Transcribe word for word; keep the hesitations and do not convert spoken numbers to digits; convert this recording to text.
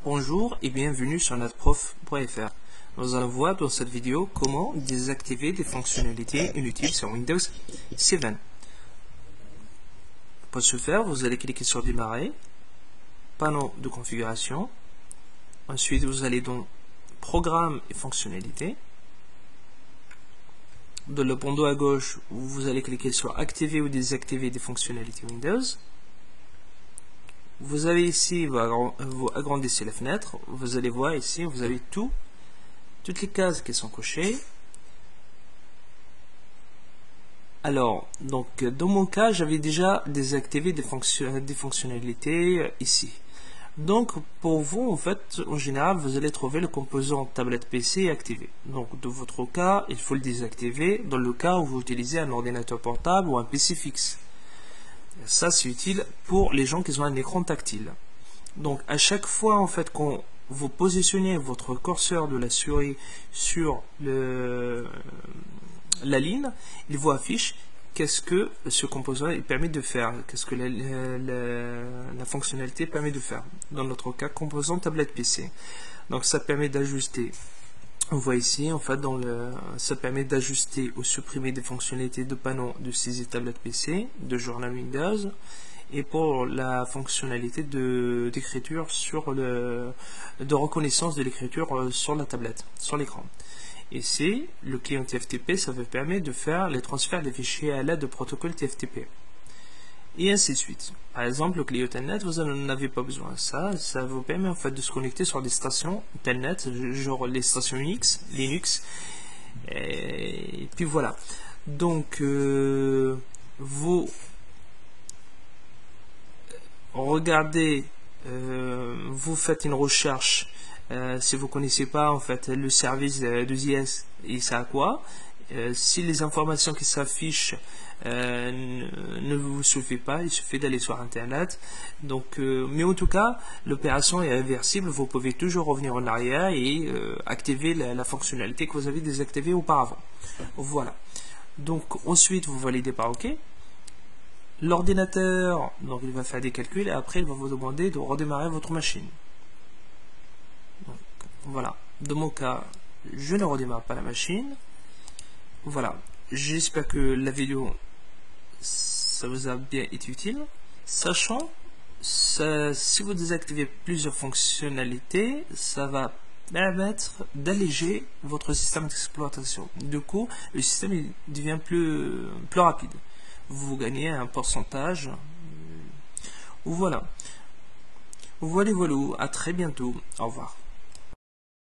Bonjour et bienvenue sur netprof point F R. Nous allons voir dans cette vidéo comment désactiver des fonctionnalités inutiles sur Windows sept. Pour ce faire, vous allez cliquer sur Démarrer, panneau de configuration. Ensuite, vous allez dans Programmes et fonctionnalités. Dans le bandeau à gauche, vous allez cliquer sur Activer ou désactiver des fonctionnalités Windows. Vous avez ici, vous agrandissez la fenêtre, vous allez voir ici, vous avez tout, toutes les cases qui sont cochées. Alors, donc dans mon cas, j'avais déjà désactivé des, fonction des fonctionnalités ici. Donc pour vous, en fait, en général, vous allez trouver le composant tablette P C activé. Donc dans votre cas, il faut le désactiver dans le cas où vous utilisez un ordinateur portable ou un P C fixe. Ça, c'est utile pour les gens qui ont un écran tactile. Donc, à chaque fois, en fait, quand vous positionnez votre curseur de la souris sur le, la ligne, il vous affiche qu'est-ce que ce composant il permet de faire, qu'est-ce que la, la, la fonctionnalité permet de faire. Dans notre cas, composant tablette P C. Donc, ça permet d'ajuster. On voit ici, en fait, dans le, ça permet d'ajuster ou supprimer des fonctionnalités de panneaux de saisie tablette P C, de journal Windows, et pour la fonctionnalité de d'écriture sur le, de reconnaissance de l'écriture sur la tablette, sur l'écran. Ici, le client T F T P, ça vous permet de faire les transferts des fichiers à l'aide de protocole T F T P. Et ainsi de suite. Par exemple, le client Telnet, vous n'en avez pas besoin. Ça, ça vous permet en fait de se connecter sur des stations Telnet, genre les stations Unix, Linux. Et puis voilà. Donc, euh, vous regardez, euh, vous faites une recherche. Euh, si vous connaissez pas en fait le service de Z S, il sert à quoi? Euh, si les informations qui s'affichent euh, ne, ne vous suffit pas, il suffit d'aller sur internet. Donc, euh, mais en tout cas, l'opération est réversible. Vous pouvez toujours revenir en arrière et euh, activer la, la fonctionnalité que vous avez désactivée auparavant. Voilà. Donc ensuite, vous validez par OK. L'ordinateur, donc il va faire des calculs et après il va vous demander de redémarrer votre machine. Donc, voilà. Dans mon cas, je ne redémarre pas la machine. Voilà, j'espère que la vidéo ça vous a bien été utile. Sachant, ça, si vous désactivez plusieurs fonctionnalités, ça va permettre d'alléger votre système d'exploitation. Du coup, le système il devient plus, plus rapide. Vous gagnez un pourcentage. Voilà. Voilà, voilà. À très bientôt. Au revoir.